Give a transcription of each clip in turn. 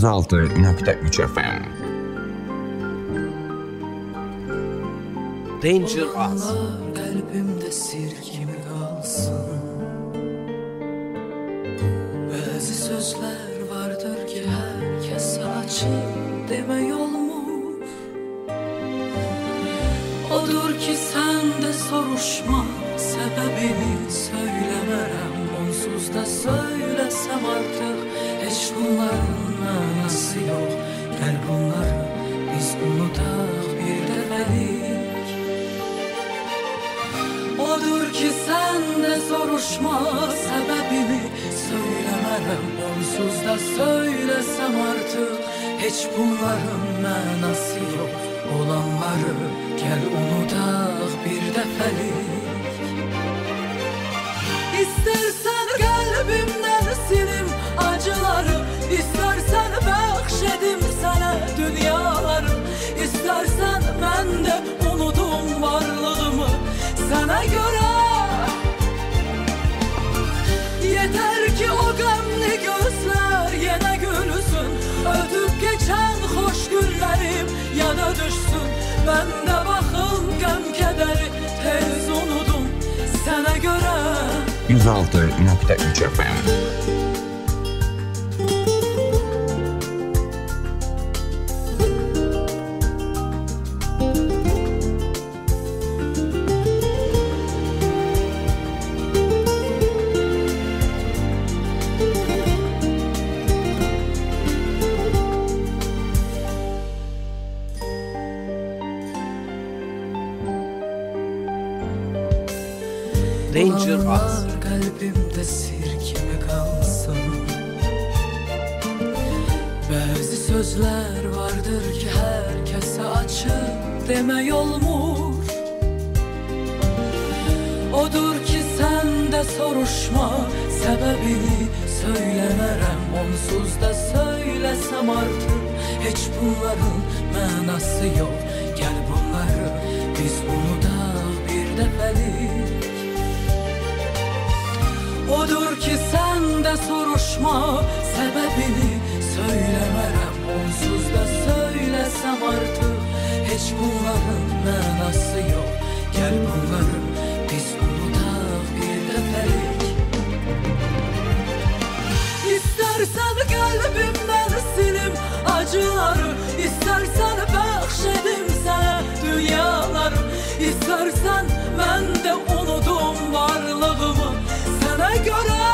106.3 FM. Danger Az. Kalbimde sir gibi kalsın. Bazı sözler vardır ki herkes açık deme yolmuş. Odur ki sen de soruşma, sebebini söylemerem. Onsuz da söylesem artık hiç bunların manası yok. Gel bunları biz unutak bir defelik. Odur ki sen de soruşma, sebebini söylemerem. Onsuz da söylesem artık hiç bunların manası yok. Olanları gel unutak bir defelik. İstersen kalbimden silim acıları, İstersen bəxşedim sana dünyaları, İstersen ben de unudum varlığımı sana göre. Yeter ki o gamli gözler yine gülsün, ötüp geçen hoş günlerim ya da düşsün. Ben de bakın gam kederi tez unudum sana göre. 106.3 FM. Danger Az. Kalbimde sir gibi kalsın. Bazı sözler vardır ki herkese açık deme yolmuş. Odur ki sen de soruşma, sebebini söylemerem. Onsuz da söylesem artık hiç bunların manası yok. Gel bunları biz unutak bir defelik. Odur ki sen de soruşma, sebebini söylemerem. Onsuz da söylesem artık hiç bunların manası yok. Gel bunları biz unutak bir defelik. İstersen kalbimden silim acıları, İstersen bəxşedim sana dünyaları, İstersen ben de unudum varlığımı sana göre.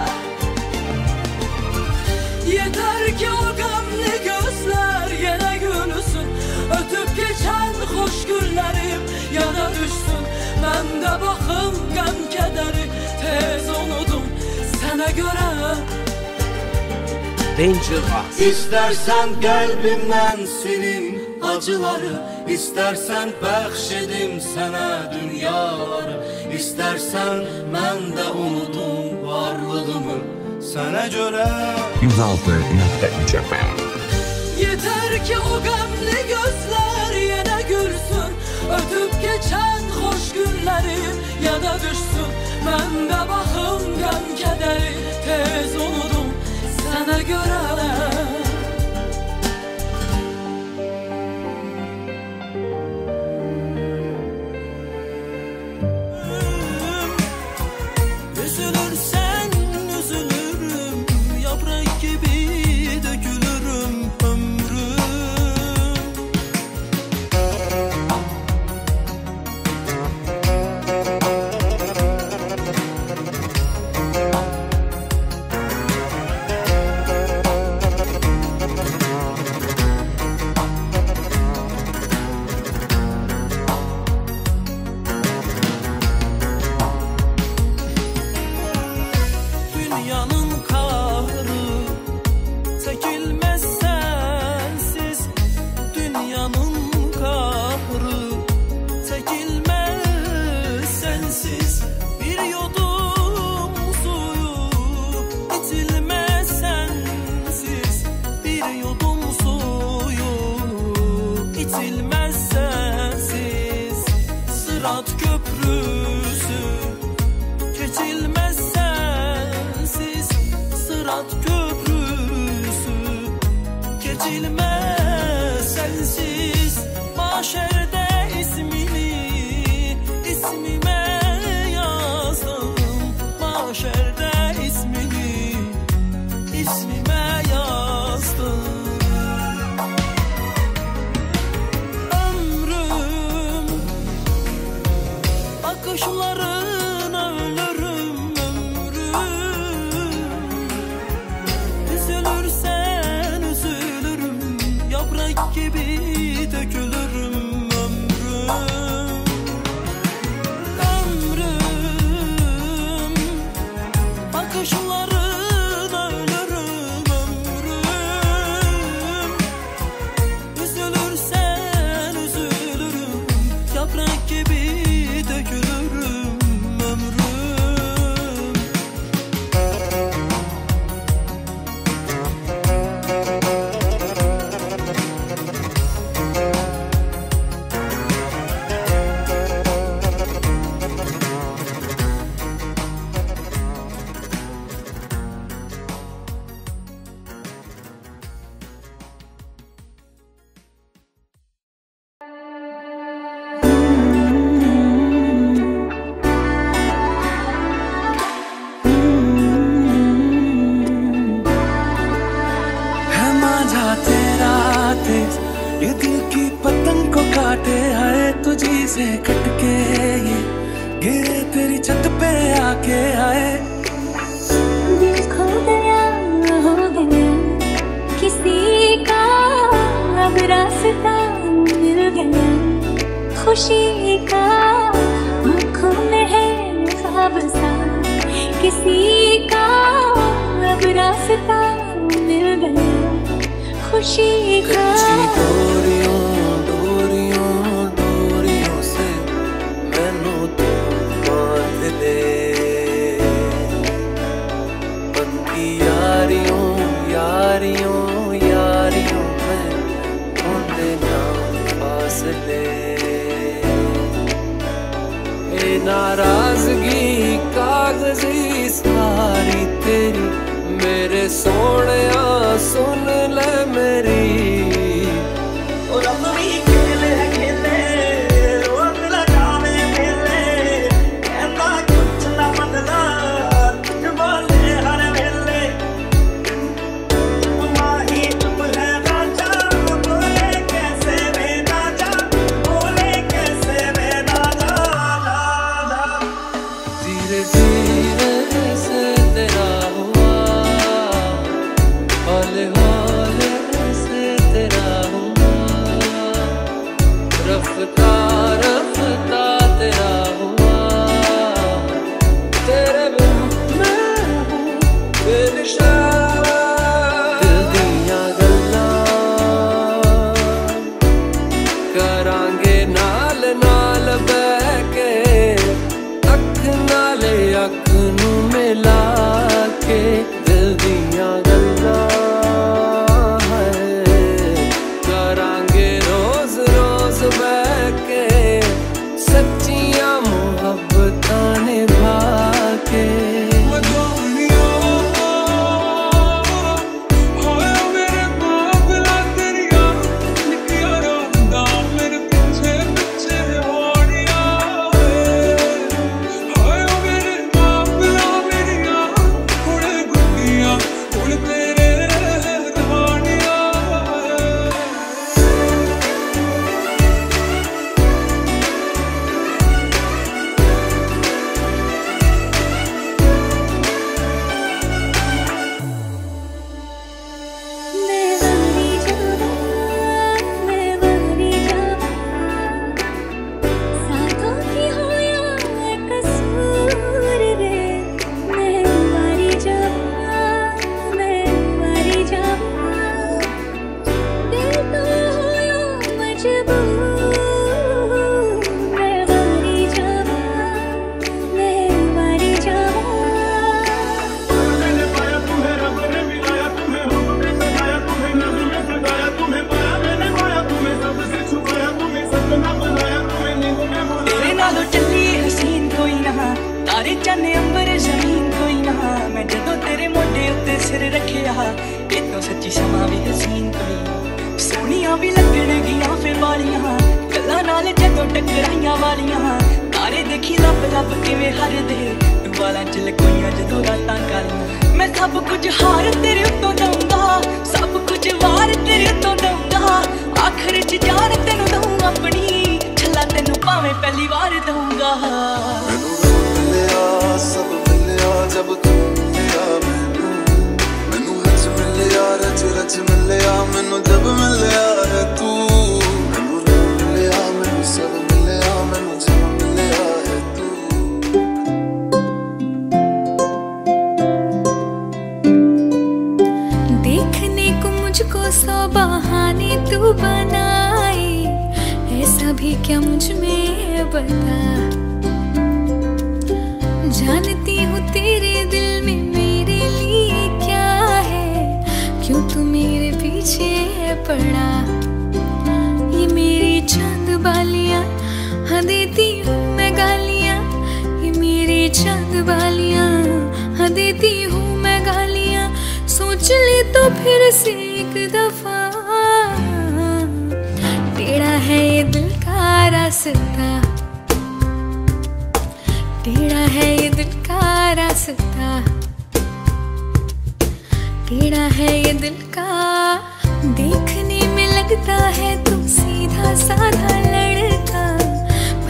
Yeter ki o gamli gözler yine gülsün, ötüp geçen hoş günlerim ya da düşsün. Ben de bakın gam kederi tez unudum sana göre. Danger Az. İstersen kalbimden silin acıları, İstersen bəxşedim sana dünyaları, İstersen ben de unudum varlığımı sana göre. 106.3 FM. Yeter ki o gamli gözler yine gülsün, ötüp geçen hoş günlerim ya da düşsün. Ben de bakım gam kederi tez unudum sana göre. Üzülürsen üzülürüm, yaprak gibi dökülürüm ömrüm. से कटके ये गिरे तेरी छत पे आके आए। दिल खो गया हो गया किसी का अब रास्ता मिल गया खुशी का आँखों में है ख्वाब सा किसी का अब रास्ता मिल गया खुशी का। डोरियों डोरियों डोरियों से मैनू तू बांध ले बनती यारियों यारियों यारियों में ढूंढे ना फासले। ए नाराजगी कागजी सारी तेरी मेरे सोनिया सुन ले मेरी। और अपनी खेले खेले रोक लगावे मेले कहना कुछ ना बदला बोले हर वेले माही चुप है राजा बोले कैसे वे राजा बोले कैसे वे राजा। धीरे धीरे से तेरा हौले हौले से तेरा हुआ रफ्ता रफ्ता तेरा हुआ तेरे बिना मैं हूँ बेनिशान। दिल दिया गल्ला करांगे नाल नाल बैके अख नाले अख नू मिला के। दिल दिया गल्ला सच्चियां मोहब्बतां निभा के। जाने अंबर जमीन कोई ना मैं जदों तेरे मोढे उत्ते सिर रखिया इतों सच्ची समा भी हसीन कोई सोनिया भी लगणगियां फिर वालियां गल्लां नाल जदों टकराइयां वालियां तारे देखी लब लब किवें हरदे वालां च लकोइयां जदों रातां कालियां। मैं सब कुछ हार तेरे उत्तों दूंगा सब कुछ वार तेरे उत्तों दूंगा आखिर च जान तेनू दूं अपनी छला तेनू भावें पहली बार दूंगा। सब मिलिया जब तू मिलिया मैनू रच मिलिया रच रच मिलिया मैनू जब मिलिया है तू मैनू रब मिलिया मैनू सब मिलिया मैनू जब मिलिया है तू। देखने को मुझको सौ बहाने तू बनाए ऐसा भी क्या मुझ में बता। जानती हूँ तेरे दिल में मेरे लिए क्या है क्यों तू मेरे पीछे पड़ा। ये मेरी चांद बालियां हाँ देती हूँ मैं गालियां ये मेरी चांद बालियां हाँ देती हूँ मैं गालियां सोच ले तो फिर से एक दफा टेढ़ा है ये दिल का रास्ता टेढ़ा है ये दिल का रास्ता टेढ़ा है ये दिल का। देखने में लगता है तू सीधा साधा लड़का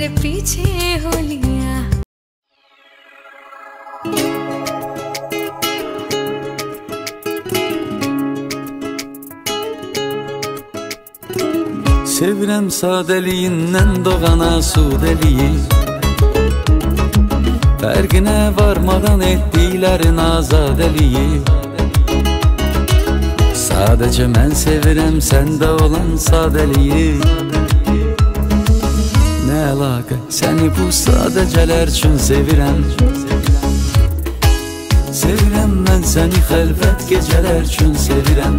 पीछे हो लिया। Sevirəm sadəliyindən doğan asudəliyi, fərqinə varmadan etdiklərin azadəliyi. Sadəcə mən sevirəm səndə olan sadəliyi. Nə əlaqə səni bu sadəcələr üçün sevirəm. Sevirəm mən səni xəlvət gecələr üçün sevirəm.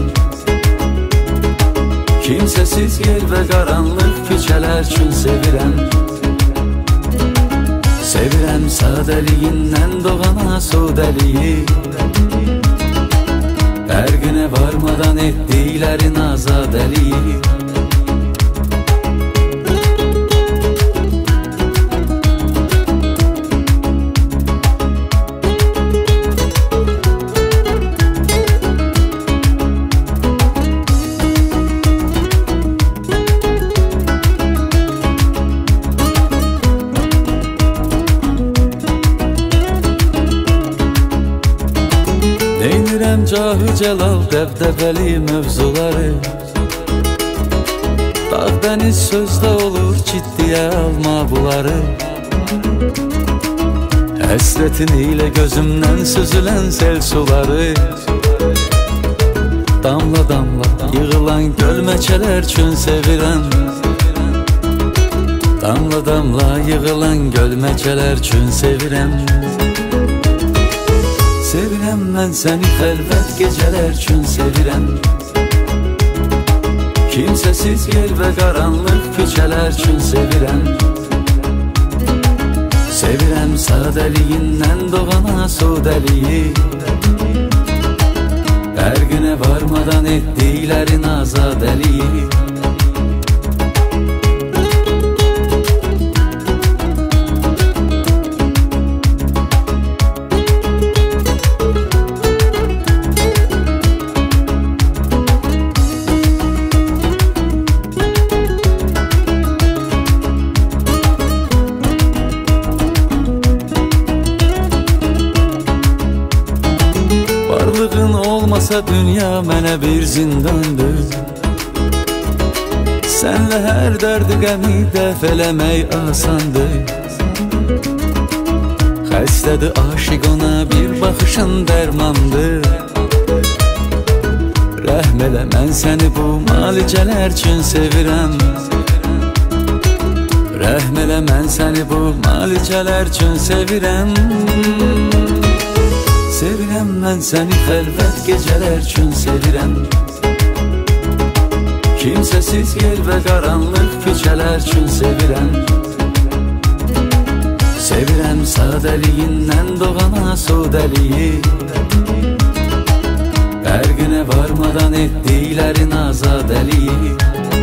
Kimsəsiz yer və qaranlıq küçələr üçün sevirəm. Sevirəm sadəliyindən doğan asudəliyi, fərqinə varmadan etdiklərin azadəliyi. Neynirəm cahı cəlal dəbdəbəli mövzuları, dağ dəniz sözdə olur ciddiyə alma bunları. Həsrətin ilə gözümdən süzülən sel suları, damla damla yığılan gölməçələr üçün sevirəm. Damla damla yığılan gölməçələr üçün sevirəm. Sevirəm mən səni xəlvət gecələr üçün sevirəm. Kimsəsiz yer və qaranlıq küçələr üçün sevirəm. Sevirəm sadəliyindən doğan asudəliyi, fərqinə varmadan etdiklərin azadəliyi. Varlığın olmasa dünya mənə bir zindandır. Sənlə hər dərdi qəmi dəf eləmək asandır. Xəstədir aşiq ona bir baxışın dərmandır. Rəhm elə mən səni bu malicələr üçün sevirəm. Rəhm elə mən səni bu malicələr üçün sevirəm. Sevirəm mən səni xəlvət gecələr üçün sevirəm. Kimsəsiz yer və qaranlıq küçələr üçün sevirəm. Sevirəm sadəliyindən doğan asudəliyi, fərqinə varmadan etdiklərin azadəliyi.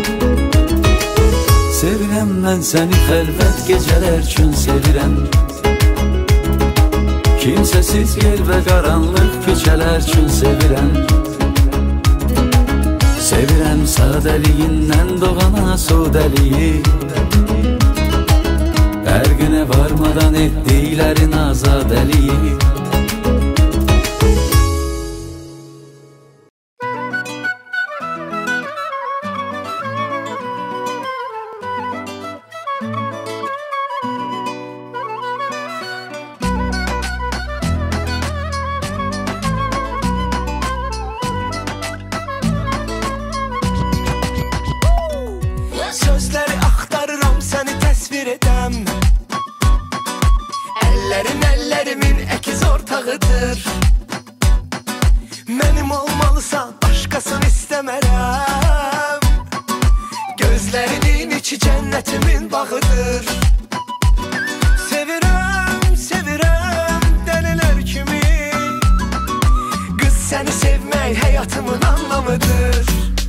Sevirəm mən səni xəlvət gecələr üçün sevirəm. Kimsəsiz yer və qaranlıq küçələr üçün sevirəm. Sevirəm sadəliyindən doğan asudəliyi, fərqinə varmadan etdiklərin azadəliyi. Sözləri axtarıram səni təsvir edəm. Əllərimin əkiz ortağıdır. Mənim olmalısan, başqasını istəmərəm. Gözlərinin içi cənnətimin bağıdır. Sevirəm, sevirəm dəlilər kimi. Qız səni sevmək həyatımın anlamıdır.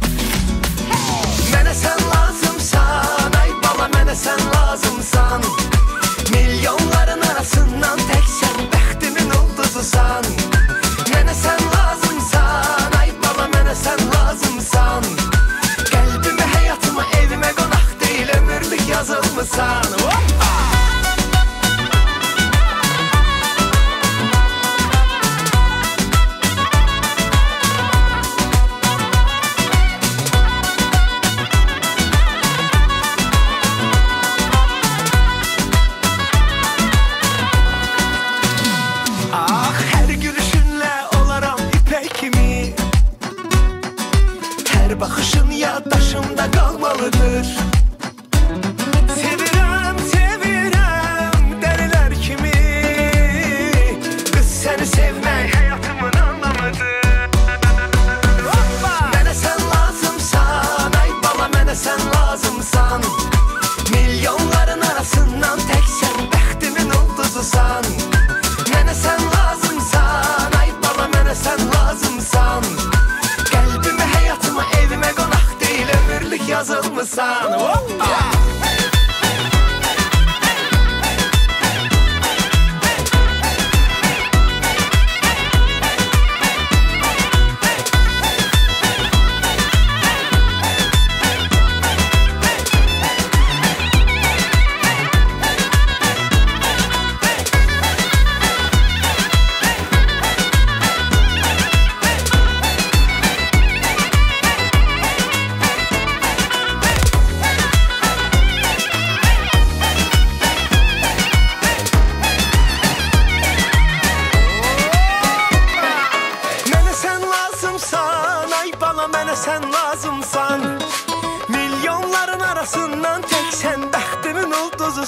Mənə sən lazımsan, ay bala mənə sən lazımsan. Milyonların arasından tək sən bəxtimin ulduzusan. Mənə sən lazımsan, ay bala mənə sən lazımsan. Qəlbimə, həyatıma, evimə qonaq deyil, ömürlük yazılmısan. Hoppa!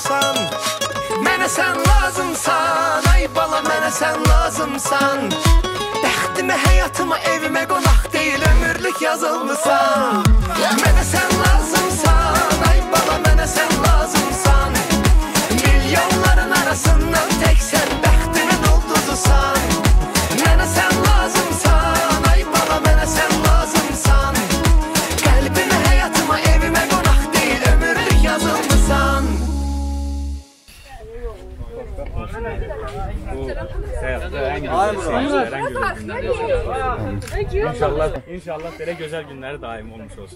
olmusan. Mənə sən lazımsan, ay bala mənə sən lazımsan. Bəxtimə, həyatıma, evimə qonaq deyil, ömürlük yazılmısan. Mənə sən lazımsan, ay bala mənə sən lazımsan. Milyonların arasından tək sən bəxtimin ulduzusan. Mənə sən lazımsan, ay bala mənə sən lazımsan. Qəlbimə, həyatıma, evimə qonaq deyil, ömürlük yazılmısan. İnşallah böyle güzel günleri daim olmuş olsun.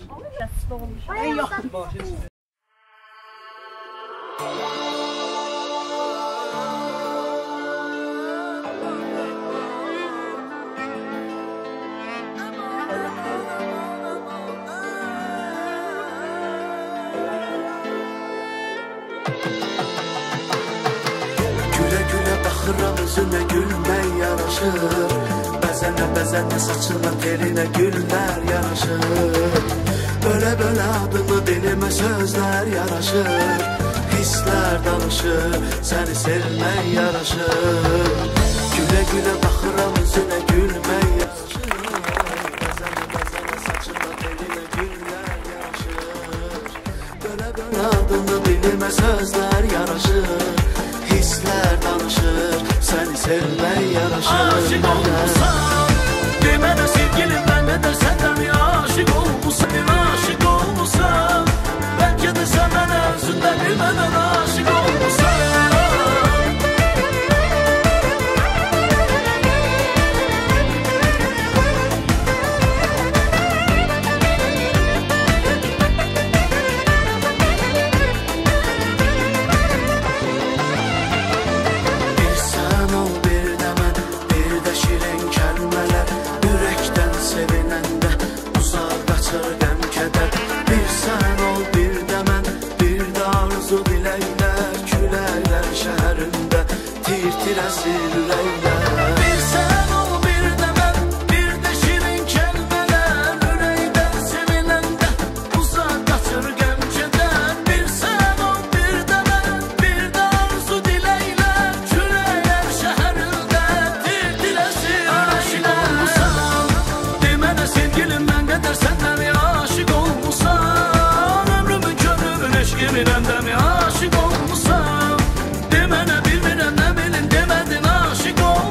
Baxıram üzünə gülmək yaraşır. Bəzənə saçına telinə güllər yaraşır. Bölə adını dilimə sözlər yaraşır. Hisslər danışır, səni sevmək yaraşır. Gülə baxıram üzünə gülmək yaraşır. Bəzənə saçına telinə güllər yaraşır. Bölə adını dilimə sözlər yaraşır. Hisslər danışır, səni sevmək yaraşır. Aşık olmuşsan, demə sevgilim, məndə də səndən aşık olmuşsan. Aşık olmuşsan, bəlkə də sən mənə özündə bilmədən aşık olmuşsan. Tirtirəsin ürəklər. Bir sən ol, bir də mən, bir də şirin kəlmələr. Ürəkdən seviləndə uzaq qaçır qəmkədən. Bir sən ol, bir də mən, bir də arzu diləklər. Küləklər şəhərində tirtirəsin ürəklər. Demənə sevgilim, mən qədər səndən aşık olmuşsan. Ömrümün körümün eşqimin əndəmi aşık olmuşsan. Demənə bilmirəm nə bilin demədin aşık ol.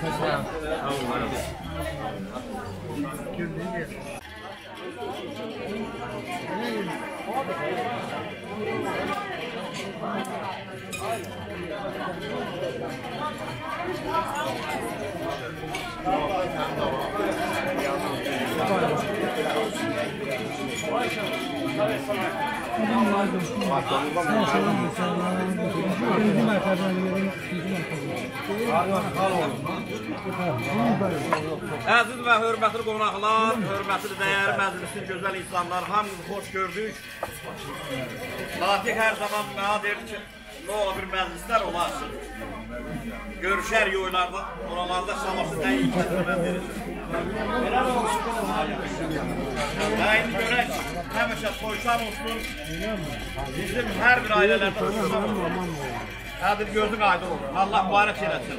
Əziz və hörmətli qonaqlar, hörmətli dəyərli məclisin gözəl insanlar, hamınızı xoş gördük. Fatih hər zaman mənə deyir ki, nə ola bir məclislər olasın. Görüşər yoylarda, oralarda şaması dəyin kəsəmən verir. Və indi görək, həmişə soyşan olsun, bizim hər bir ailələr soyşan olsun. Hədir gözün aydın olur, Allah mübarək eləsin.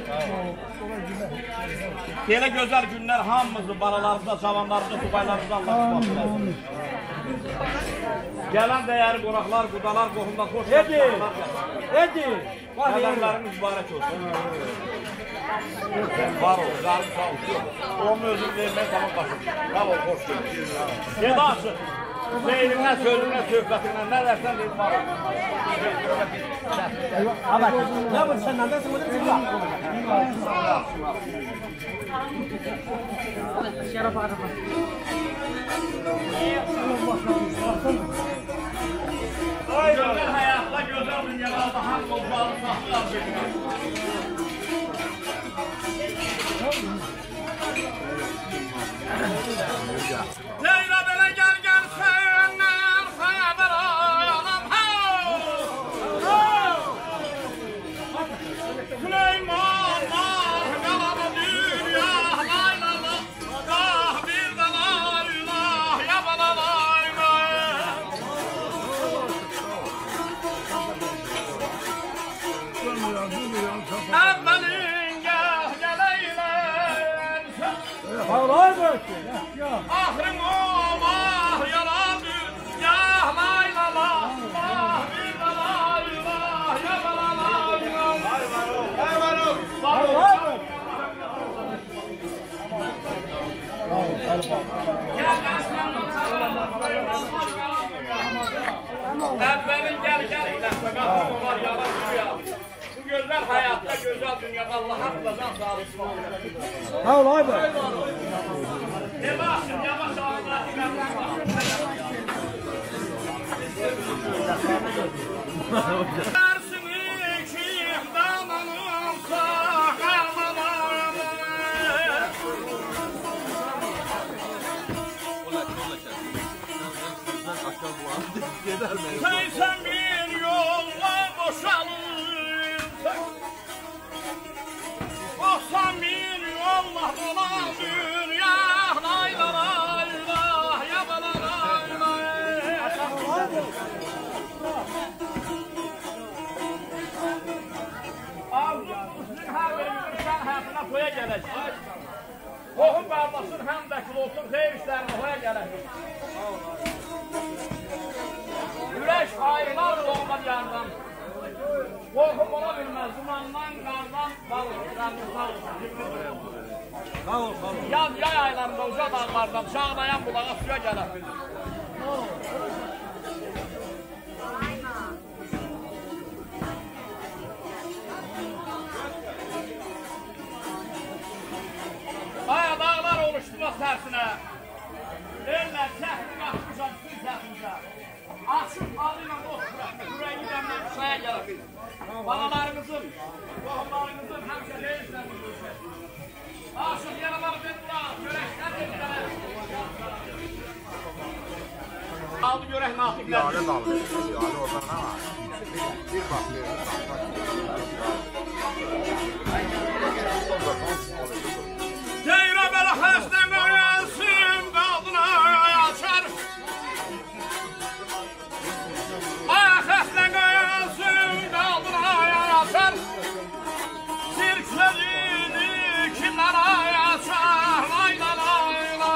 Belə gözəl günlər hamımızı, balalarımıza, cavanlarımıza, subaylarımıza Allah mübarək eləsin. Gələn dəyəri qonaqlar, qudalar, qohumlar, xoş gəldilər. Qədərlərimiz mübarək olsun. Var ol, zarım sağ olsun. Onun özünü vermək tamam başım. Sağ ol, xoş gəldin. Ged açın. Meylimdən, sözümdən, söhbətimdən, nə dərsən deyil var. Abi, ne bu sen nereden sonra çıkıyor? Şeref araba. Gözəl həyatda, gözəl dünyalarda haqq olmalı, saxlı alacaqlar. Leyla belə gəl səndən xəbər alam, Süleymanlar qalanı dünya, layla, qah bir də layla, yabana layla. Əvvəlin gələylər, ahırın olmah yaradı, yah layla, qah bir də layla, yabana layla. Əvvəlin gəl-gəl qahramı var, yalan dünya. Bu gözəl həyatda, gözəl dünyada Allah haqladan sağlısın. Sağ ol abi. Yavaşın, yavaş ağzına sen bir yolla boşalırsan, olsan bir yolla dolan dünya, layla layla, yabala layla. Ağzın sizin hər birimizin həyatına toya gələcək. Qohum qardaşın həm vəkil olsun, xeyr işlərini toya gələcək. Güreş aylar doğudan yandan, korkum ola bilmez, dumandan, qardan, balıqdan, sağ ol. Yaz yay aylarında uca dağlardan, çağlayan bulağa suya gələr. Aya dağlar oluşturma tərsinə, eller səhri qaçmışam, suy səhrimizə. Açıq alıyla dostlar, yüreği demlen şaya gəlir. Balalarımızın, qohumlarımızın həmşə deyilsəniz. Açıq yaraları verdiler, görəklər verdiler. Aldı görək natıqlər. Yağlı daldı, yağlı oradan ne var? Bir bak, Deyirə belə xəstə görənsin, qaldına açar. Ayakasına göğsün kaldına yaşar, sirklerini kimlere yaşar, layla layla.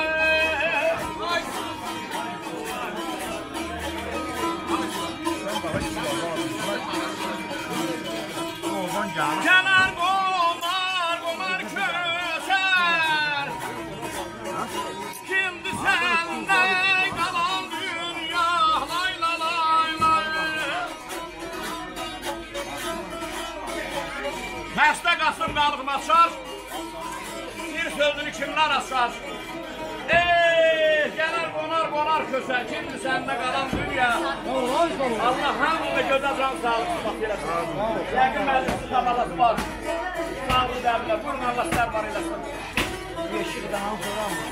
Xəstə Qasım qalıq açar. Bir sözünü kimlər açar? Gələr qonar kösə. Kimdir səndə qalan dünya? Allah hamını gözə can sağlık eləsin. Yəqin məclisi tabalası var. Sağlı dəbilər. Buyurun Allah sizlər var eləsin. Yeşikdən sonra mı?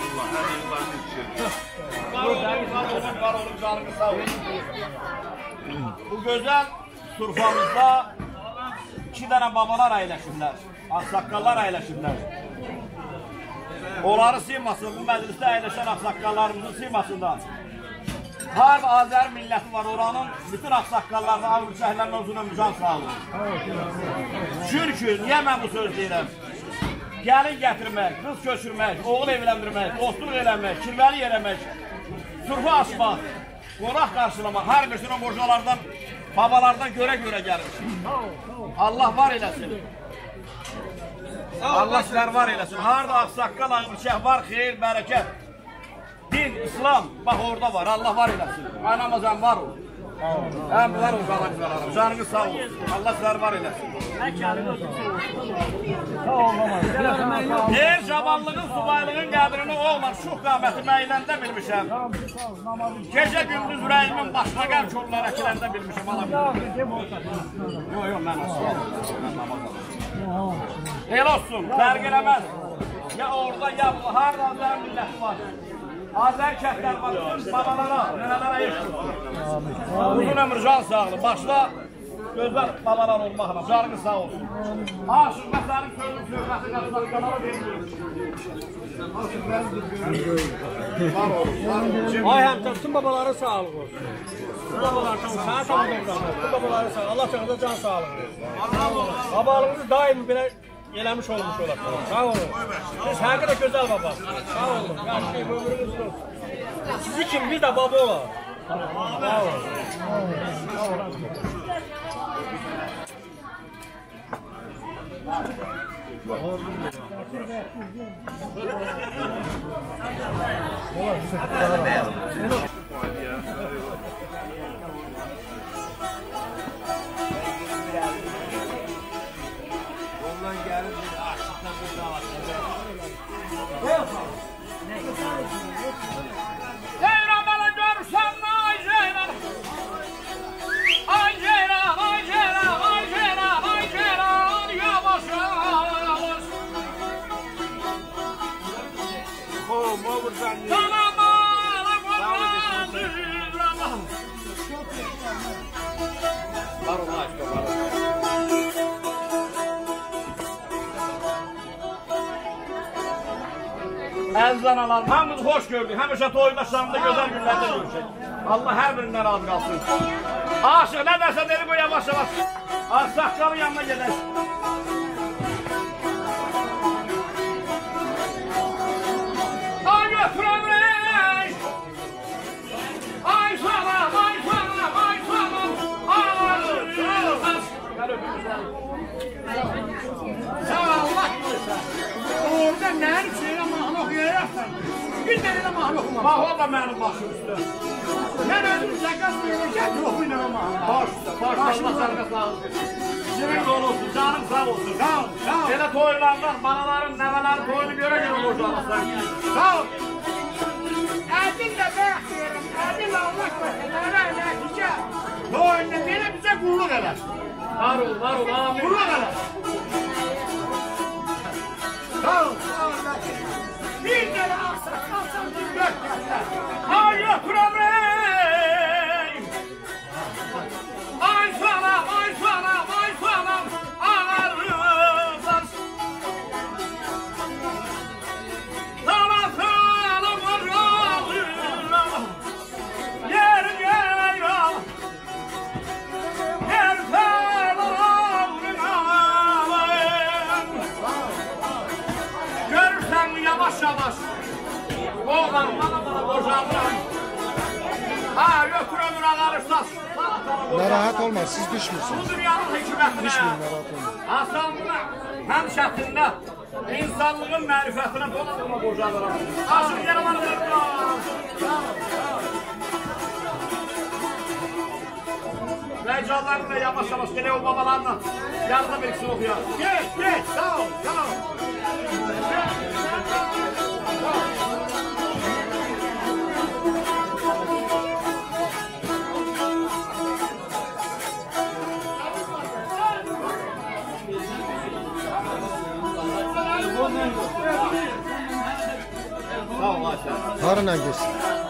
Var olun canını sağ olun. Bu gözəl surfamızda 2 dənə babalar əyləşiblər. Ağsaqqallar əyləşiblər. Onları sıymasın, bu məclisdə əyləşən ağsaqqallarımızın sıymasından. Har Azər milləti var oranın, bütün ağsaqqallarına, ağırçəklərlə uzun ömrü can sağlıq. Çünki, niyə mən bu söz deyirəm? Gəlin gətirmək, qız köçürmək, oğul evləndirmək, dostluq eləmək, kirvəli eləmək, surfu açmaq, qonaq qarşılamaq, hər birisinin borcalardan, babalardan görə gəlir. Allah var eləsin. Allah sizlər var eləsin. Harada ağsaqqal, ağırçək var, xeyir, bərəkət. Din, İslam, bax orada var, Allah var eləsin. Anamazan var o. Həm var o qalan canınız sağ olsun. Allah sizlər var eləsin. Deyir, cavanlığın, subaylığın qədrini olmaz, şux qaməti məyləndə bilmişəm. Gecə gündüz ürəyimin başına qəl kollar əkiləndə bilmişəm. Yox, mən asıl. El olsun, fərq eləməz. Ya orada, ya bu, harada Azər milləti var. Azər kətlər var, babalara, nənələrə yetsin. Uzun ömür can sağlı, başla gözəl babalar olmaqla, canınız sağ olsun. Aşıq və sənin sözün söhbəti qazanır, kanala vermiyoruz. Ay həmdə, bütün babaların sağlığı olsun. Bu babalardan, sənə tanıdığımdan, bu babaların sağlığı, Allah canınıza can sağlığı verir. Babalığınızı daimi belə eləmiş olmuş olar. Sağ olun. Siz həqiqətən gözəl baba. Sağ olun. Yaşayıb ömrünüz olsun. Sizi kim, biz də baba olar. Sağ olun. Ondan gəlir bir aşıqdan bir davasında. Ceyran bana görürsən mi ay Ceyran? Ay Ceyran, ay Ceyran, ay Ceyran, ay Ceyran, yavaş yavaş. Oğlum, o buradan değil. Tamam, var ola aşkı, var ola. Əziz analarım, hamımızı xoş gördük. Həmişə toydaşlarında gözəl günlərdə görüşək. Allah hər birindən razı qalsın. Aşıq nə dərsə dedi bu yavaş yavaş. Ağsaqqalın yanına gedək. Ay götürəm rey! Ay salam, ay salam, ay salam. Ağırır. Gəl öpümüzdən. Sağ Allah görürsən. Orada nəyin içində mahnı oxuyaraqsan? Bir dənə də mahnı oxuma. Bax, o da mənim başım üstə. Mən özüm zəqət verəcəm, oxuyla o mahnı. Baş üstə, baş Allah sənə sağlık. Sirin dolu olsun, canım sağ olsun. Sağ ol, sağ ol. Belə toylardan, banaların, nəvələrin toyunu görə borcalarsan. Sağ ol. Ədil də bəxt verim, ədil Allah qoysun, ədil. Toyunda belə bizə qulluq elə. Var ol, amin. Qulluq elə. Sağ ol, sağ ol. Bir dənə ağsaqqalsan, bir dörd gələr. Ay yoxuram rey! Ay salam, ay salam, ay salam, ağarırsan. Salam, salam, ağarırsan. Yer geyran, yer salamın ağarın. Görürsən mi yavaş yavaş? Oğlan bana borcaldıran. Ha götür ömür ağarırsaz. Narahat olmaz, siz düşmürsünüz. Bu dünyanın hikmətine, asanlığına, həmşətinlə, insanlığın mərifətinə dolanırma borcaldıran. Aşıq yaramanı verirəm. Rəycanlarla yavaş yavaş gele o babalarla. Yardım biriksin okuyar. Geç, sağ ol. Sağ ol Ayşe. Harına geçsin.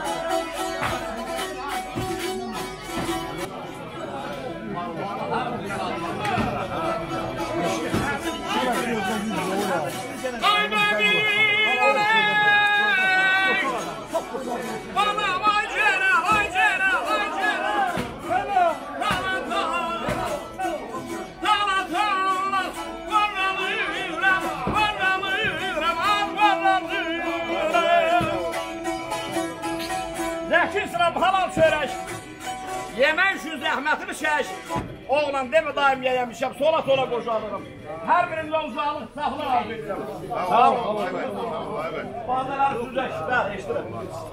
Halal çörək. Yemək üçün zəhmətini çək. Oğlan demə daim yemişəm, sola qoşarırım. Hər birinizə uzaqlıq, sağlıq arz edirəm. Sağ ol. Bazıları süzək, bəli, eşdirəm.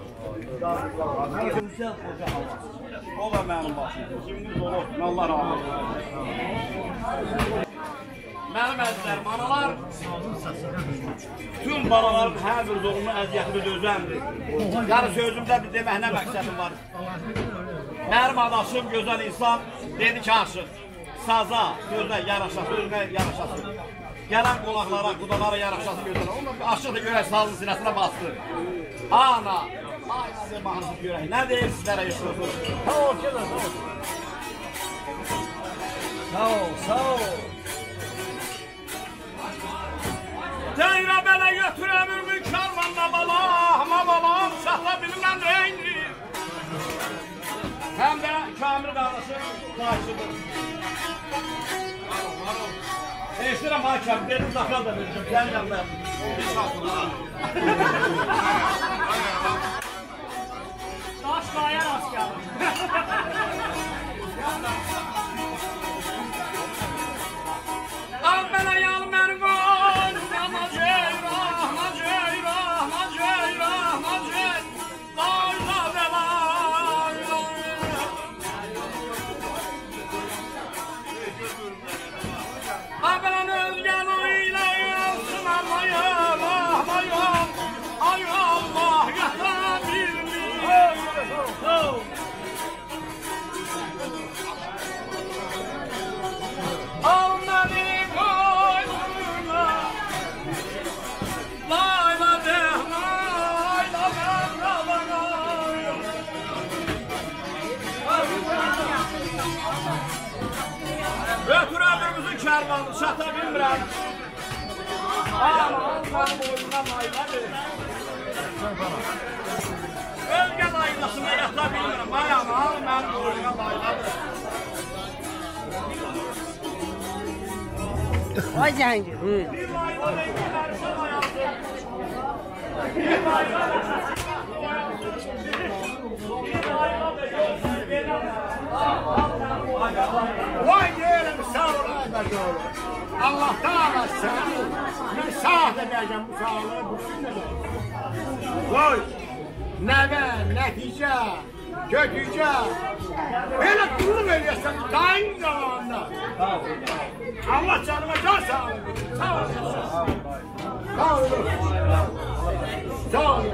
Gözəl qoca havası. O da mənim başım. Kiminiz olur, Allah razı olsun. Mənim əzizlərim, analar tüm balaların hər bir zorunlu əziyyətini dözəndir. Yəni sözümdə bir demək nə məqsədim var? Mənim adaşım, gözəl insan dedi ki, aşıq, saza, sözlə yaraşası, özünə yaraşası. Gələn qonaqlara, qudalara yaraşası gözələ. Onda bir aşıq da görək sazın sinəsinə bastı. Ana, ay, mahnısı görək. Nə deyir sizlərə yaşıyorsunuz? Sağ ol, gələn, sağ ol. Sağ ol. Deyirə belə götürəm ümük karvanla balam, şahla bilmən reyndir. Həm də Kamil qardaşım qarşıdır. Eşdirəm hakem, dedim zakal da verəcəm, sən yanına. Daş qaya rast gəldim. Al mənə yal mənim var, namacey, rahmacey, rahmacey, rahmacey, lay la de lay la. Ablan özgən o ilə yansın amayam, ahmayam, ay Allah yata bilmir. Al məni qoynuna, layla dehna, layla məmrabana. Götür ömrümüzün kərvanını, çata bilmirəm. Al mənim boynuna layla dehna. Ölgə laylasına yata bilmirəm, ayam, al mənim boynuna layla dehna. Ay Cahangir. Vay yerim sağ ol Aybaş oğlu. Allah'tan alasın. Ben sağ edeceğim bu sağlığı. Vay. Nəvə, nəticə, kötücə. Belə durum eləyəsən daim zamanında. Allah canıma can sağlığı. Sağ olun. Sağ olun. Sağ olun.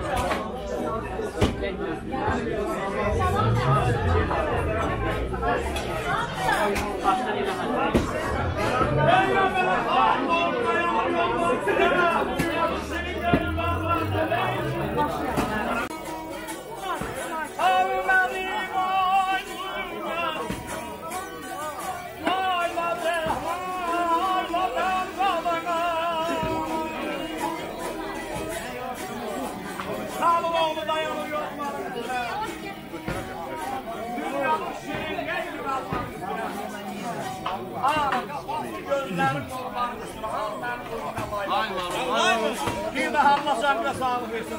Bir daha Allah canına sağlık versin.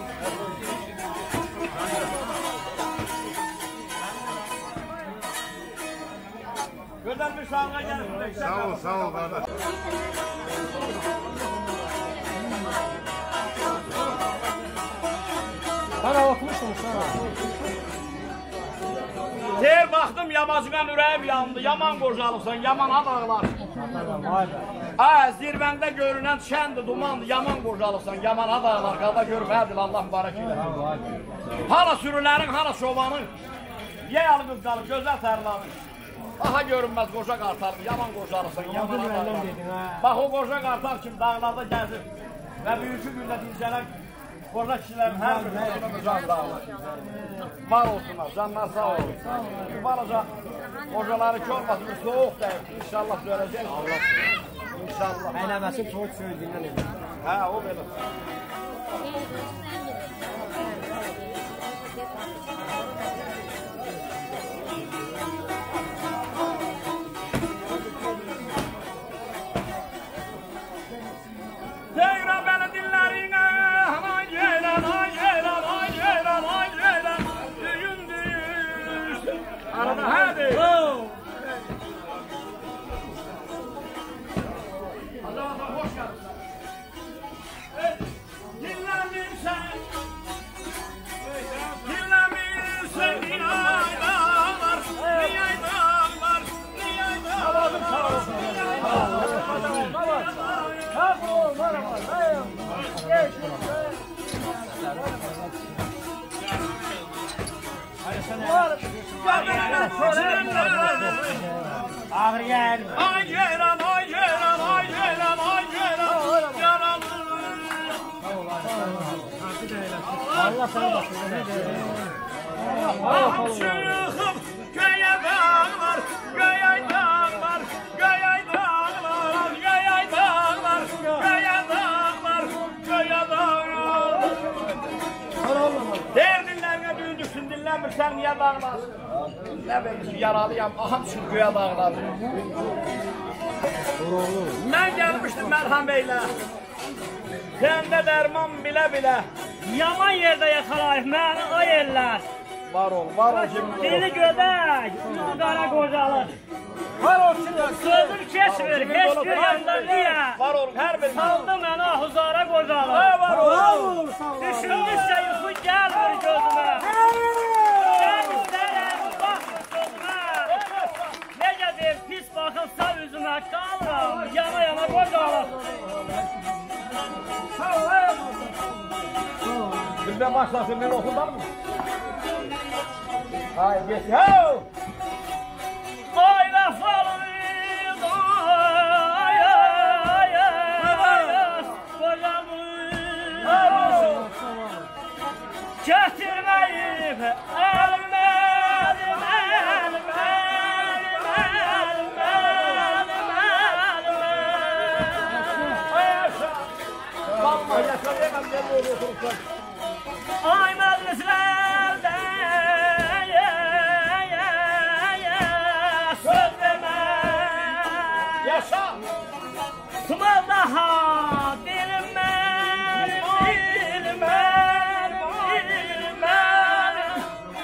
Gözəl bir sağlığa gəlin. Sağ ol, sağ ol qardaş. Sana okumuştum sana. Deyir, baxdım yamacıqan ürəyim yandı, yaman qocalıqsan, yaman ad ağlar. Zirvəndə görünən şəndir, dumandır, yaman qocalıqsan, yamana dağlar, qada görmədil, Allah mübarək ilə. Hala sürülərin, hala şovanın, yeyalı qızqalıb, gözəl tərlanır. Daha görünməz qoca qartarım, yaman qocalıqsan, yamana dağlar. Bax o qoca qartar kimi dağlarda gəzir və büyükü gündə dincələn qoca kişilərin hər bir qocadan uzaq dağlar. Var olsunlar, canlar sağ olun. Balaca qocaları ki olmasın, bir soğuq dəyir, inşallah görəcək. İnşallah. Əyləməsin, soğuk söylediğindən edir. Hə, o belə. Deyirəm bəni dinlərinə, ay geylan, ay geylan, ay geylan, ay geylan, düyün düşdü. Arada hədir. Allah'a hoş geldin. Dinlemirsen, niye dağlar, niye dağlar, niye Ağır yer. Ay ceylan, ay ceylan, ay ceylan, ay ceylan, yaralı. Allah sana bakıyor. Çıkıp göğe dağlar, göğe dağlar, göğe dağlar, göğe dağlar, göğe dağlar, göğe dağlar. Derdinlerine büyüdüksün, dinlenmirsen niye dağlar? Ne bileyim, yaralıyam, aham şu göğe dağlar. Ben gelmiştim Merham Bey'le. Sende derman bile bile. Yaman yerde yakalayıp məni o yerlər. Var ol, var ol. Dili gödək, qara qocalar. Var ol şimdi. Sözüm keçmir, heç bir yanda niyə? Var ol, her bir. Saldı mənə ahuzara qocalar. Var ol. Düşündükcə yuxu gəlmir gözümə. Sən istərəm, baxmır sözümə. Necə deyim, pis baxılsa üzümə qalıram, yana qocalar. Bizden başlasın, ben okuldan mı? Hayır, geç. Ho! Ay vəfalı, ay, qocamı gətirməyib əlimə, Vallahi yakalayamam, ne oluyorsun? Ay məclislərdə söz vermə. Yaşa! Tumal daha dilim mənim, dilim mənim, dilim mənim.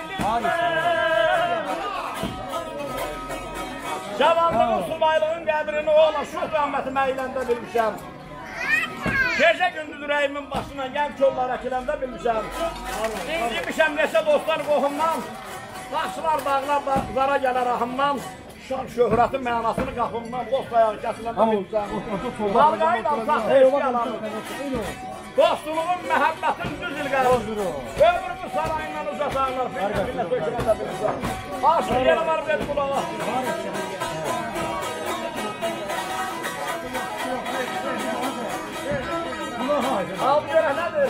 Cavanlığın, subaylığın qədrini oğlan, şuh rəhmətim əyləndə bilmişəm. Gece gündüz ürəyimin başına yan kollar əkiləndə bilmişəm. İncimişəm neçə dostlar qohumdan. Daşlar, dağlar, zara gələr ahımdan. Şan şöhrətin mənasını qapımdan, dost ayağı kəsiləndə bilmişəm. Dalqayla uzaq eşki alanır. Dostluğun, məhəbbətin düz ilqəlir. Ömrümü sarayından uzatağlar, bilə söküləndə bilmişəm. Aşıq yeri var dedi qulağa. Al göre nedir?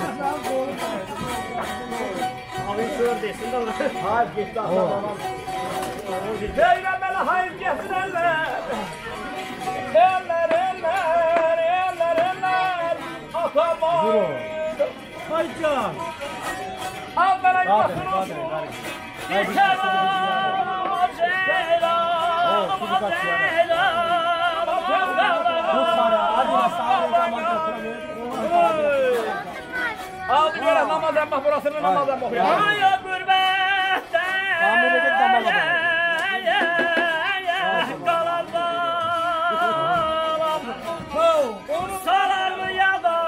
Abi sığır desin de olur. Hayır gitti aslanım. Söylemeli hayır getir eller. Eller, eller, eller, eller. Atamam. Haycan. Al bana yuvasını olsun. Yeter Ceylan, Al göre namaz emma burasını namaz emma okuyor. Ay gurbette kalan balam. Salar mı ya da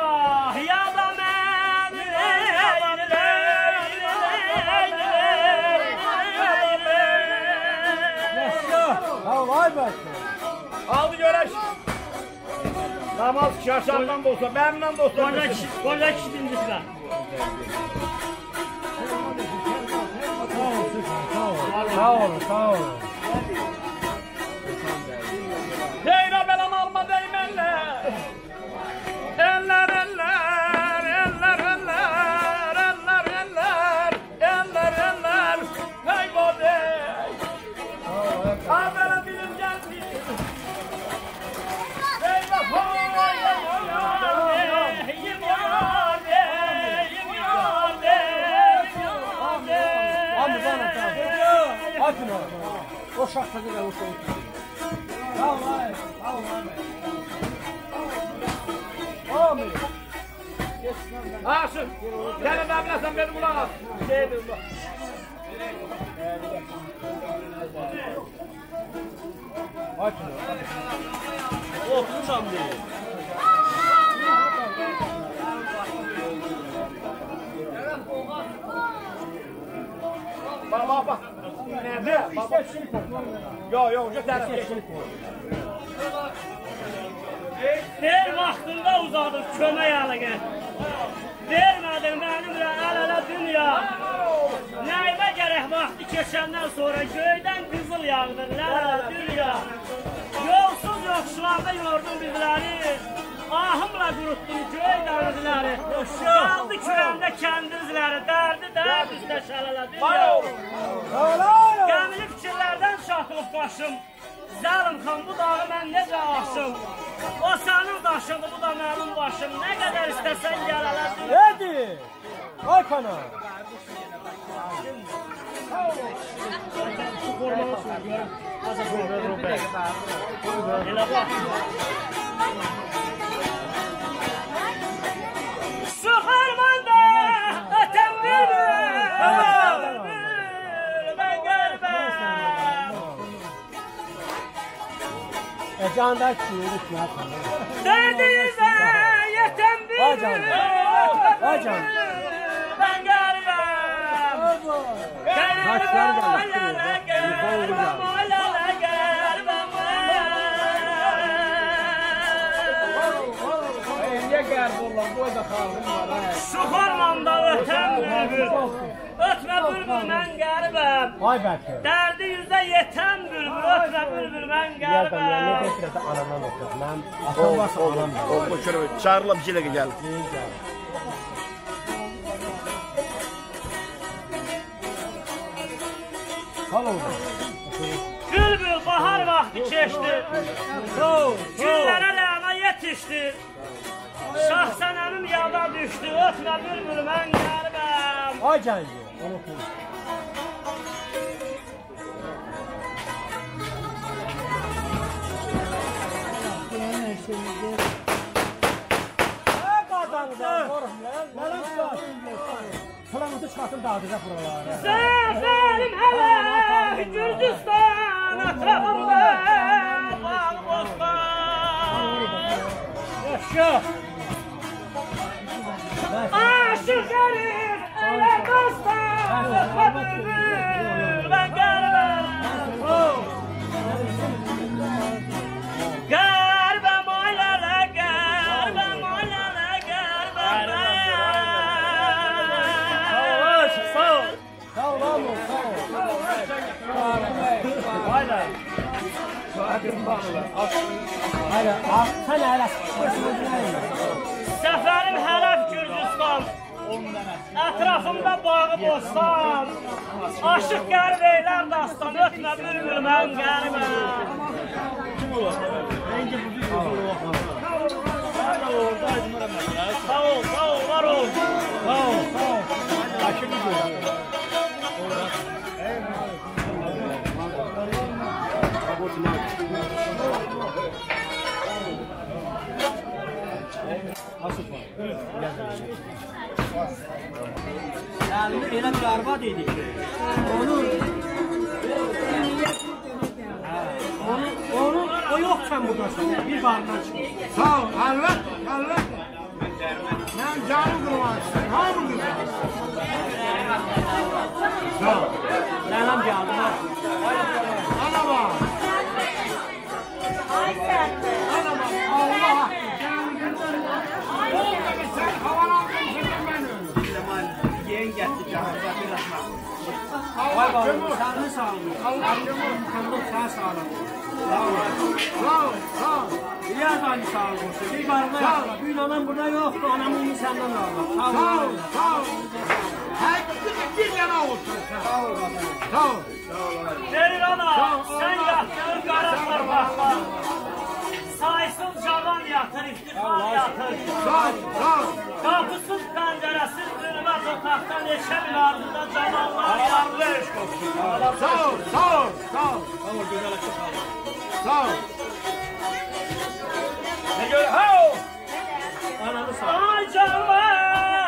Aldı görək. Namaz şaşandan da olsa, mənimlə də olsa. Qoca kişi dinciklər. Sağ olun, sağ olun. Deyirə bələm alma deymənlər. Eller, eller, eller, eller, eller, eller, eller, eller. Hey bode. Ağlara dilim geldi. Eyvah, oy, Açın o. O şahtadı ve o soğuk. Sağ ol abi. Sağ ol abi. Amin. Aşın. Gel ben biləsən beni kulağına. Şeydir bu. Açın o. Oturacağım değil. Bak bak. Ne? İşte çilik ol. Yok yok. İşte çilik ol. Ver vaxtında uzadır kömək əlaqə. Vermədin mənim əl-ələ dünya. Nəyimə gərək vaxtı keçəndən sonra göydən qızıl yağdır əl-ələ dünya. Yolsuz yoxşularda yordun bizləri. Ahımla qurutdun göy dənizləri. Qaldı kürəmdə kəndizləri. Dərdi dərd üstə şələlə dünya. Qəmli fikirlərdən çatılıb başım. Zəlim xan bu dağı mən necə aşım. O sənin daşındı, bu da mənim başım. Nə qədər istəsən gəl ələ dünya. Edi! Ay kana! Elə bax. Su harmanda ötən bülbül ben qəlbəm. Canda çiğlik ne yapalım? Dərdinizə yetən bülbül ben qəlbəm. Kaçlar geldi. Şu harmanda ötən bülbül, ötmə bülbül mən qəlbəm. Vay bəlkə. Dərdi yüzə yetən bülbül, ötmə bülbül mən qəlbəm. Ne detirəsə anamdan otur. Mən atam varsa anam var. Oldu şöyle çağırla bir şeyle gel. Sal oldu. Bülbül bahar vaxtı keçdi. Günlərə ləna yetişdi. Şah sənənim yada düşdü. Ötmə bülbül mən qəlbəm. Ay cəngi. Unutun. Planımızı çıxartın dağıdacaq buralara. Səfərim hələ Gürcistan ətrafımda bağ bostan. Yaşa! Aşıq gəlir ələ dostan. Ötmə bülbül mən qəlbəm. Qərbəm aylələ, qərbəm aylələ, qərbəm Sağ ol, sağ ol. Hayda. Hayda, sen hele Səfərim hərəf Gürcistan. Ətrafımda bağı bostan. Aşıq qərb eylər dastan. Ötmə bülbül mən qəlbəm. Kim olur? Sağ ol, var ol. Sağ ol. Aşırı güzel. Yani elə bir arvad idi ki, o yoxsan buradasın, bir barından çıxır. Sağ ol, əlbəttə. Mən canım qurban istəyir, hamı güzel. Sağ ol. Lənəm gəldi, ha? Ana var. Allah kim olsun. Sen sağ ol. Allah kim olsun. Sen sağ ol. Sağ ol. Biraz aynı sağ olsun. Bir barına yapma. Büyük anam burada yoktu. Anamın senden aldı. Sağ ol. Her bir yana olsun. Sağ ol. Verir ana, sen yattığın karaklar bakma. Saysız cavan yatır, iftifan yatır. Sağ ol. Kapısız, penceresiz, zülmət otaqdan eşəmin ardında cavanlar yatır. Sağ ol. Ne gör? Ha! Ananı sağ ol. Ay cavan.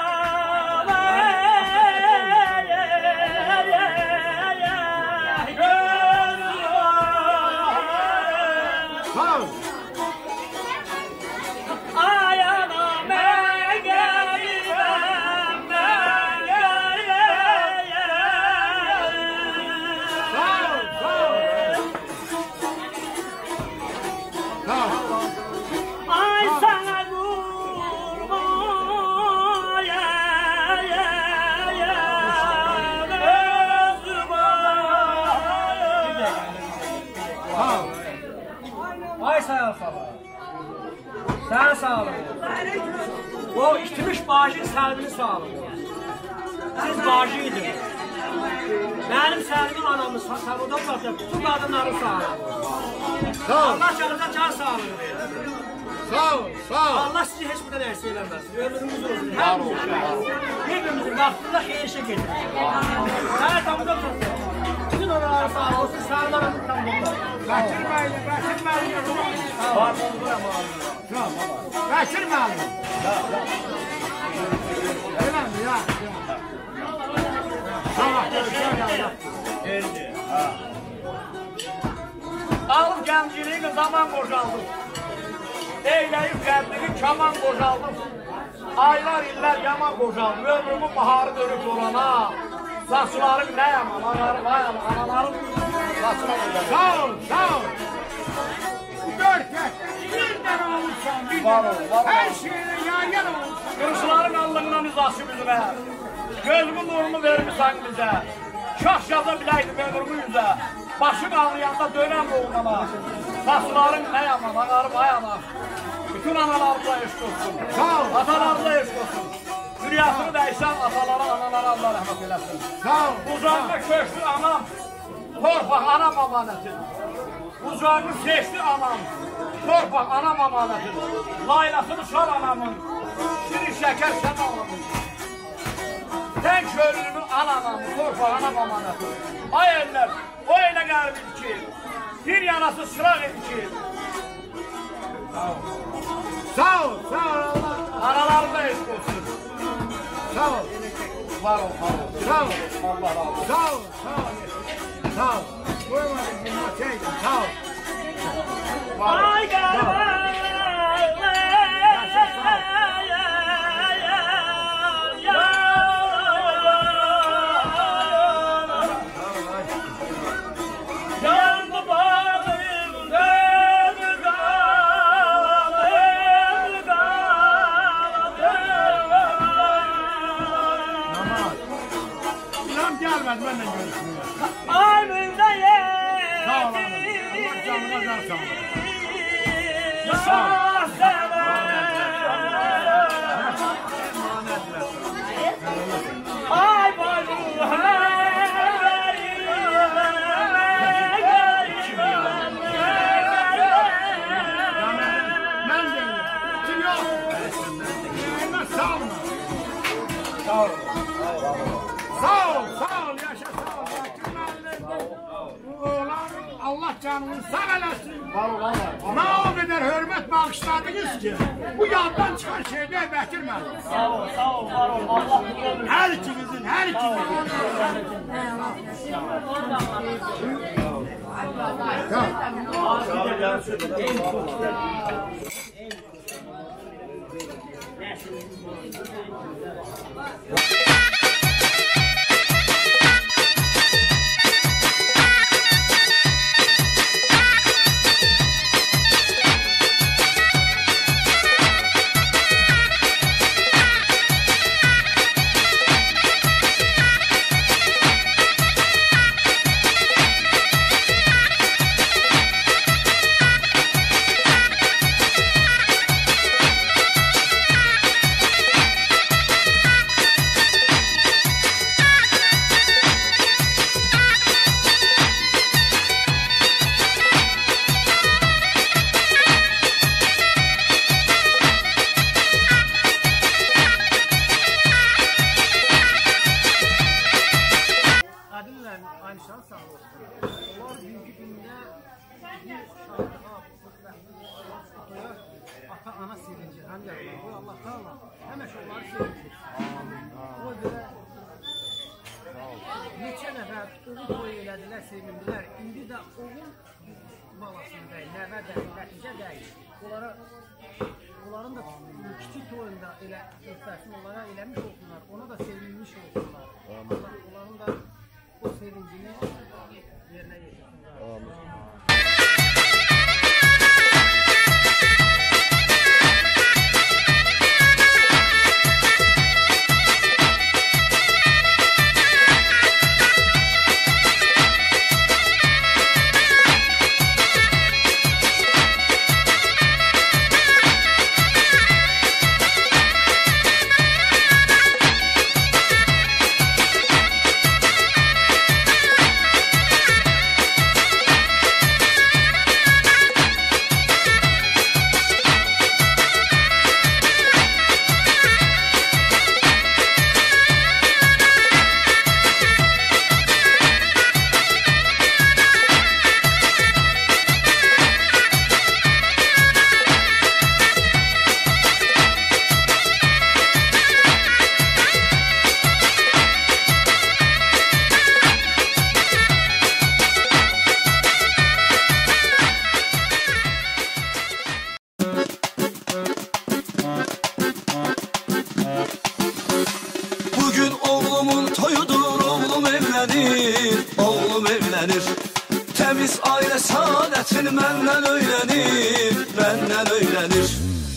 Sen sağ olun. O içmiş bağcın sahibini sağ olun. Siz bağcıydınız. Benim sahibimin anamı savuda bırakıp bütün kadınları sağ olun. Allah canınıza can sağ olun. Sağ ol. Allah sizi hiçbir tane eksik eləməsin. Ömrünüz olsun. Hepimizin vaxtında xeyirşe gedin. Sənə tamıda tutun. Bütün oraları sağ olsun. Sağlarımın tamında. Kaçırmayın. Kaçırmayın. Öyle mi ya? Alıb gənciliğini zaman boşaldım. Eyləyib qəndini kaman boşaldım. Aylar, illər yaman boşaldım. Ömrümün baharı dönüp olana. Saçlarım ne yaman, analarım vay yaman, analarım saçına boşaldım. Sağ ol. Dört et. Bir tane olursan bir tane. Her şeyine yan olursun. Kırışların allığından üz açıb üzünə. Gözümün nurunu vermişsən bizə. Şaş yaza biləydim ömrümü yüzə. Başım ağlayanda dönəm oğlana. Saçlarım ne yaman, analarım vay yaman. Bütün analarımıza eşk olsun. Sağ ol. Atalarımıza eşk olsun. Dünyasını değişen atalara, analara Allah rahmet eylesin. Sağ ol. Uzağında köşkü anam, torpaq anam amanəti. Uzağını seçti anam, torpaq anam amanəti. Laylasını şal anamın, şirin şeker şen anamın. Sen köylünün anamın, torpaq anam amanəti. Ay eller, o elə gəlbir ki, bir yanası sıraq idi ki. Sağ ol. Allah. Aralarında eşk olsun. Sağ ol. Var ol, var ol. Sağ ol. Allah razı olsun. Sağ ol. Koymadın bunu çektim. Sağ ol. Ay galiba. Gelmez benimle görüşmüyor. Alnımda Sağ ol hanım. Allah canına can sağ ol. Ay bacım Allah canını sağ eləsin. Nə o qədər hörmət bağışladınız ki, bu yaddan çıxan şeylər bətirmədim. Sağ ol, var ol. Allah bilir. Hər ikinizin. Allah sağla. Həmişə onları sevindir. O görə neçə nəfər oğul toy elədilər, sevindilər. İndi də oğul balasını deyil, nəvə deyil, nəticə deyil. Onların da kiçik toyunda elə göstərsin, onlara eləmiş olsunlar, ona da sevinmiş olsunlar. Onların da o sevincini yerinə yetirsinlər. Temiz aile saadetini benden öğrenir, benden öğrenir.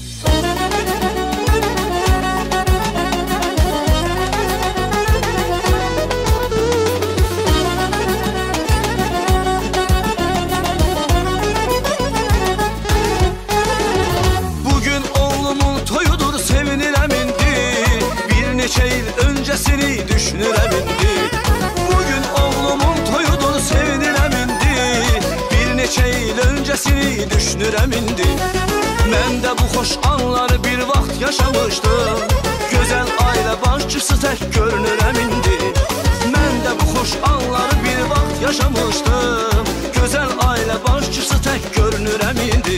Bugün oğlumun toyudur, sevinirəm indi. Bir neçə il öncesini düşünürəm indi. Bugün oğlumun toyudur, sevinirəm indi. Bir neçə il öncesini düşünürəm indi. Mən də bu xoş anları bir vaxt yaşamışdım. Gözəl ailə başçısı tək görünürəm indi. Mən də bu xoş anları bir vaxt yaşamışdım. Gözəl ailə başçısı tək görünürəm indi.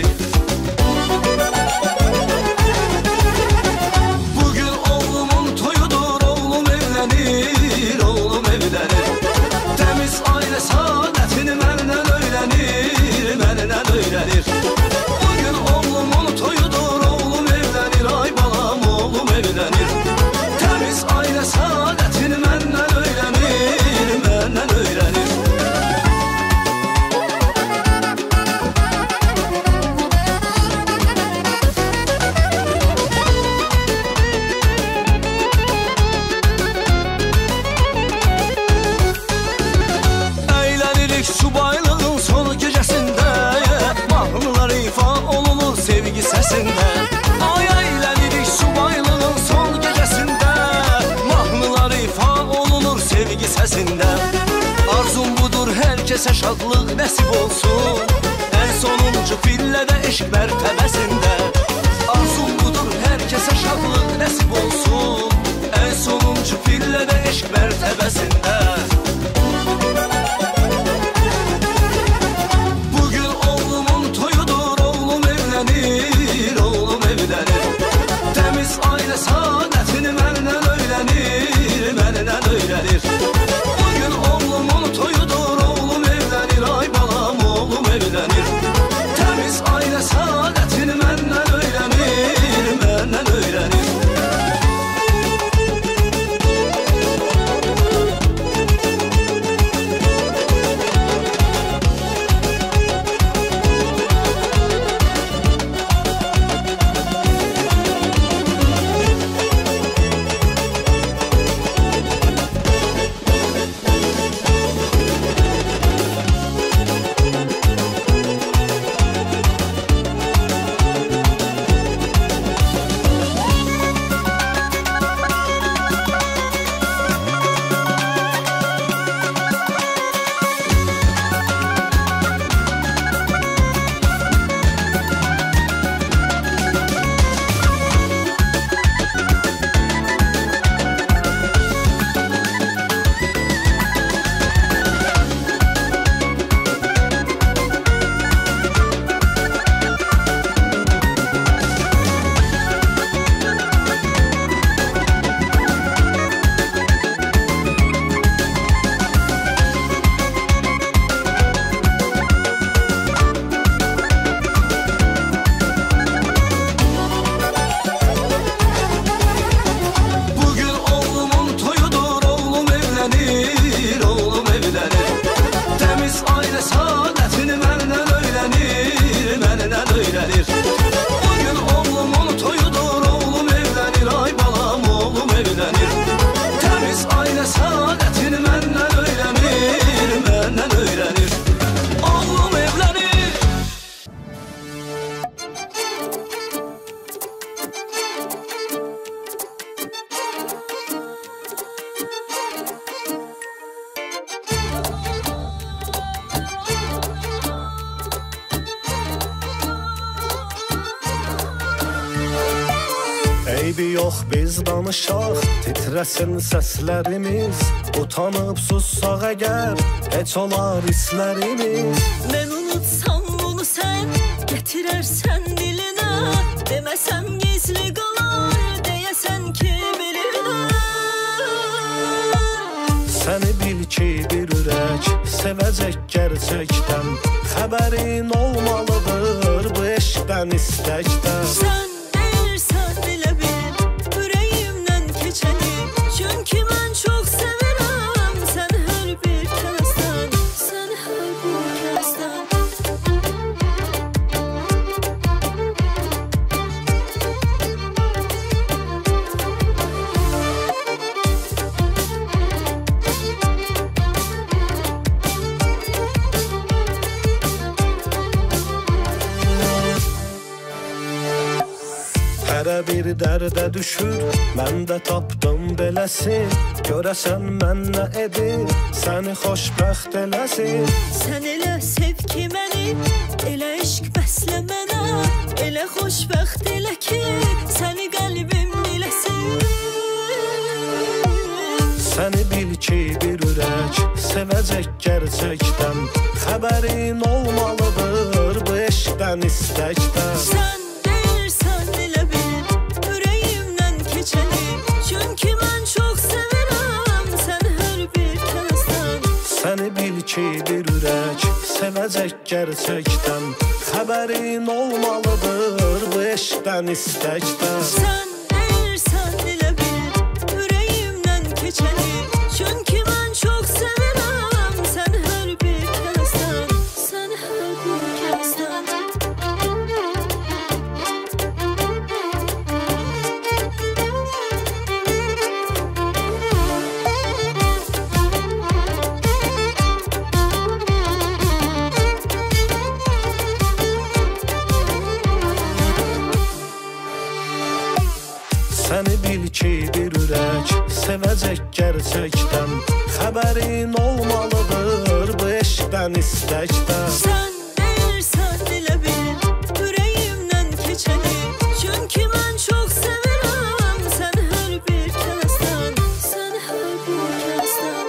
Bugün oğlumun toyudur, oğlum evlənir, oğlum evlənir. Temiz aile saadetini məndən öğrenir, məndən öğrenir. Bugün oğlumun toyudur, oğlum evlənir, ay balam oğlum evlənir. Temiz aile saadetini məndən öğrenir, məndən öğrenir. Subaylığın son gecəsində mahnılar ifa olunur sevgi səsində. Ay əylənirik subaylığın son gecəsində mahnılar ifa olunur sevgi səsində. Arzum budur, hər kəsə şadlıq nəsib olsun, ən sonuncu pillədə eşq mərtəbəsində. Arzum budur, hər kəsə şadlıq nəsib olsun, ən sonuncu pillədə eşq mərtəbəsində. Oğlum evlənir, temiz aile saadetini məndən öğrenir, məndən öğrenir. Bugün oğlumun toyudur, oğlum evlənir, ay balam oğlum evlənir. Temiz aile saadetini məndən öğrenir, məndən öğrenir. Eybi yox biz danışaq, titrəsin səslərimiz. Utanıb sussaq əgər, heç olar hisslərimiz. Mən unutsam bunu sən, gətirərsən dilinə. Deməsəm gizli qalar, deyəsən ki bilirlər. Səni bil ki bir ürək, sevəcək gerçəkdən. Xəbərin olmalıdır bu eşqdən, istəkdən. Sən deyirsən elə bil, ürəyimdən keçəni. Çünki mən çox sevirəm, sən hər bir kəsdən. Sən hər bir kəsdən. Hərə bir dərdə düşür, mən də tapdım beləsin. Görəsən mən nə edim, səni xoşbəxt eləsin. Sən elə sev ki məni, elə eşq bəslə mənə. Elə xoşbəxt elə ki, səni qəlbim biləsin. Səni bil ki bir ürək, sevəcək gerçəkdən. Xəbərin olmalıdır bu eşqdən, istəkdən. Sən deyirsən elə bil, ürəyimdən keçəni. Çünki mən çox sevirəm, sən hər bir kəsdən. Səni bil ki bir ürək, sevəcək gerçəkdən. Xəbərin olmalıdır bu eşqdən, istəkdən. Sən deyirsən elə bil, ürəyimdən keçəni. Çünki mən çox sevirəm, sən hər bir kəsdən. Sən hər bir kəsdən. Səni bil ki bir ürək, sevəcək gerçəkdən. Xəbərin olmalıdır bu eşqdən, istəkdən. Sən deyirsən elə bil, ürəyimdən keçəni. Çünki mən çox sevirəm, sən hər bir kəsdən. Sən hər bir kəsdən.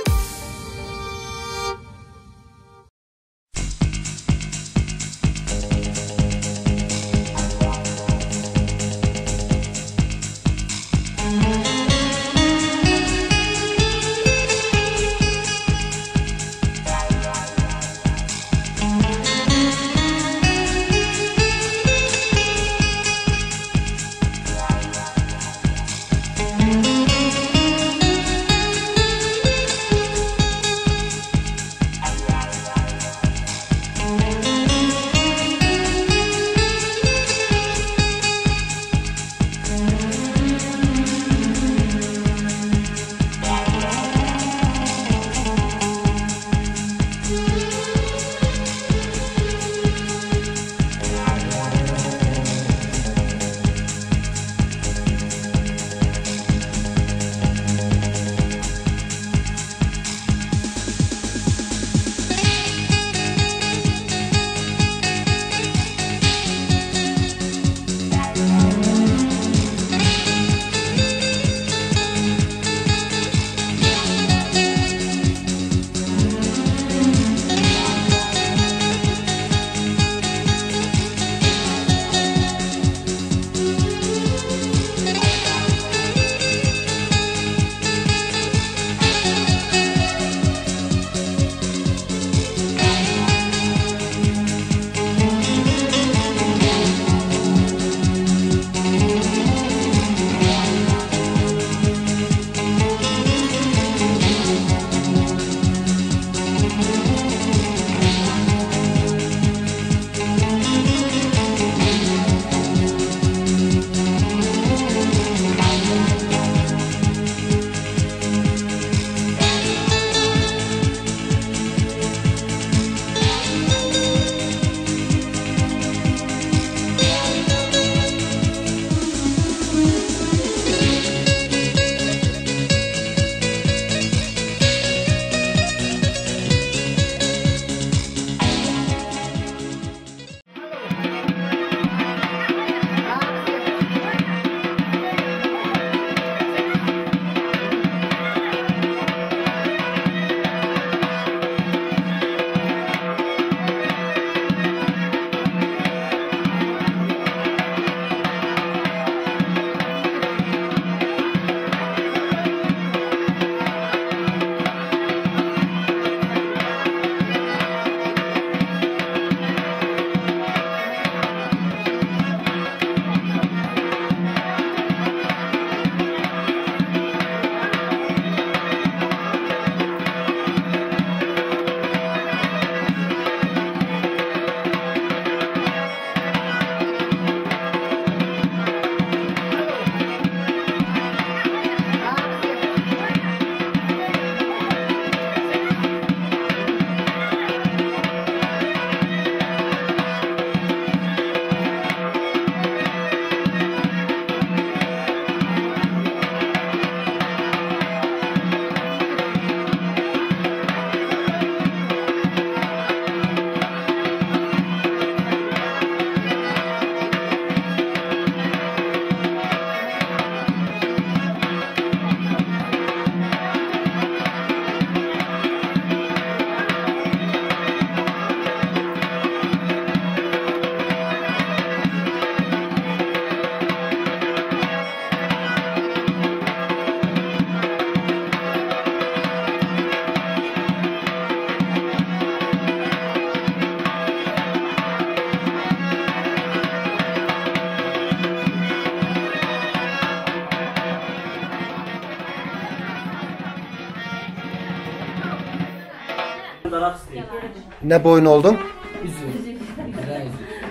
Ne boyun oldun?